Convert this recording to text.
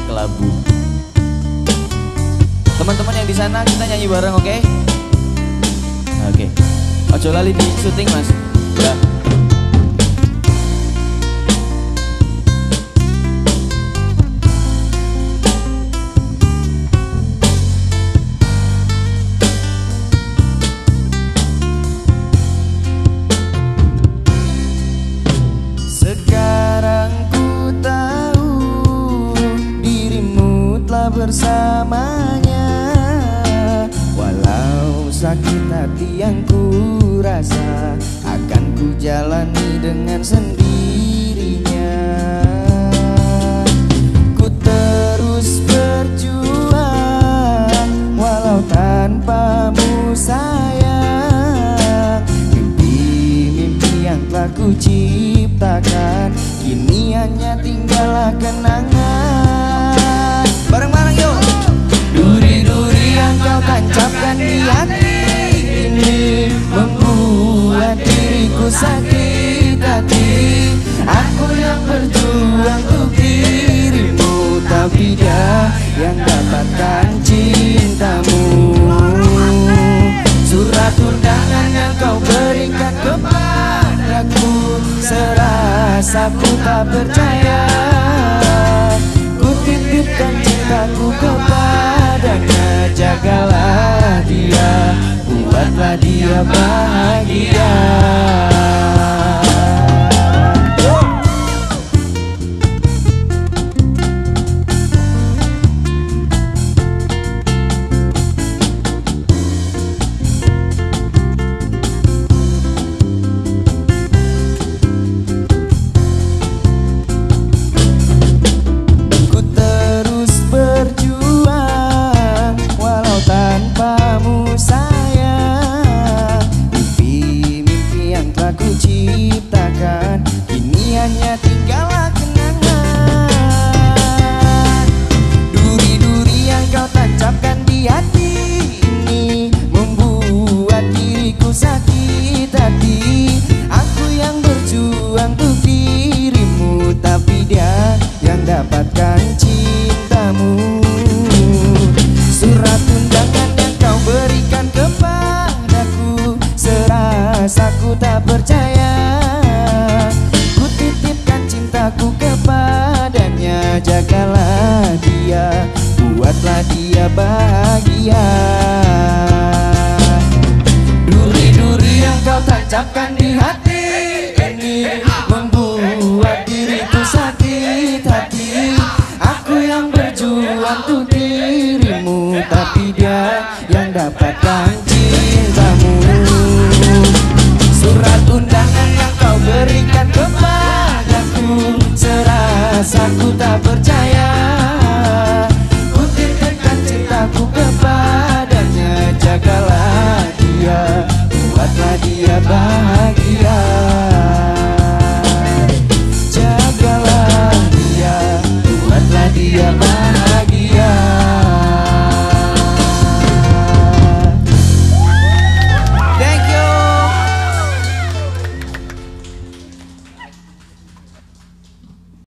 kelabu. Teman-teman yang di sana kita nyanyi bareng, oke? Oke. Ojo lali di syuting, Mas. Ya. Sekarang ku tahu dirimu telah bersamanya, walau sakit hati yang ku rasa akan ku jalani dengan sendirinya. Ku terus berjuang walau tanpamu sayang. Mimpi-mimpi yang telah ku ciptakan kini hanya tinggallah kenangan. Bareng-bareng yuk. Duri-duri yang kau tancapkan di hati ini membuat diriku sakit hati. Aku yang berjuang untuk dirimu, tapi dia yang dapatkan cintamu. Surat undangan yang kau berikan kepadaku, serasa ku tak percaya. Ku titipkan cintaku kepadanya, jagalah dia, buatlah dia bahagia. Ciptakan kini hanya tinggallah kenangan. Duri-duri yang kau tancapkan di hati ini membuat diriku sakit hati. Aku yang berjuang untuk dirimu, tapi dia yang dapatkan cintamu. Surat undangan yang kau berikan kepadaku, serasa ku tak percaya. Ku titipkan cintaku kepadanya, jagalah dia, buatlah dia bahagia. Duri-duri yang kau tancapkan di hati ini membuat diriku sakit hati. Aku yang berjuang untuk dirimu, tapi dia yang dapatkan cintamu. Surat undangan yang kau berikan kepadaku, serasa ku tak percaya. Ku titipkan cintaku kepadanya, jagalah dia, buatlah dia bahagia. Jagalah dia, buatlah dia bahagia.